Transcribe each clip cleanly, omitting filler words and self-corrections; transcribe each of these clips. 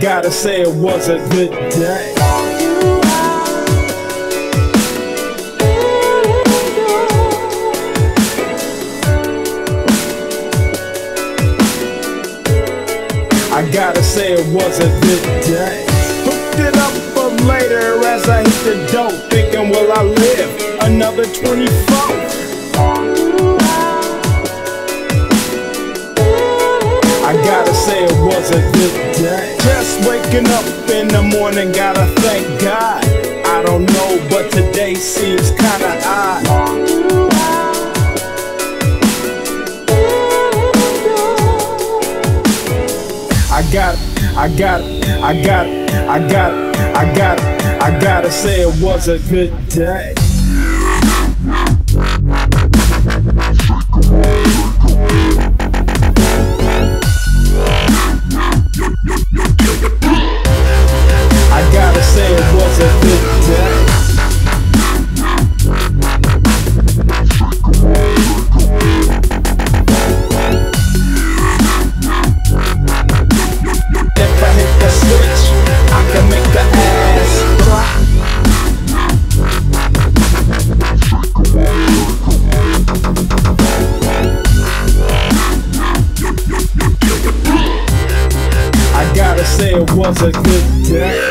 gotta say it was a good day. I gotta say it was a good day. Hooked it up for later as I hit the dope, thinking will I live another 24? I gotta say it was a good day. Just waking up in the morning, gotta thank God. I don't know, but today seems kinda odd. I gotta say it was a good day. I gotta say it was a good day. If I hit the switch, I can make the ass drop. I gotta say it was a good day.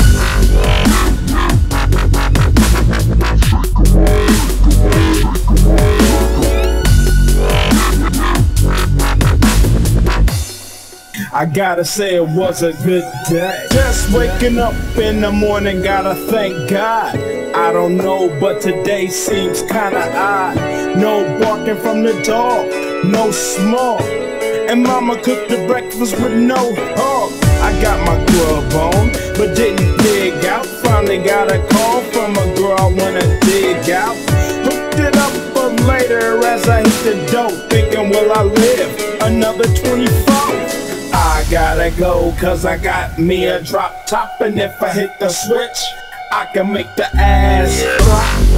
I gotta say it was a good day. Just waking up in the morning, gotta thank God. I don't know, but today seems kinda odd. No barking from the dog, no small. And mama cooked the breakfast with no hog. I got my grub on, but didn't dig out. Finally got a call from a girl I wanna dig out. Hooked it up for later as I hit the dope, thinking will I live another 24? I gotta go cause I got me a drop top, and if I hit the switch, I can make the ass drop.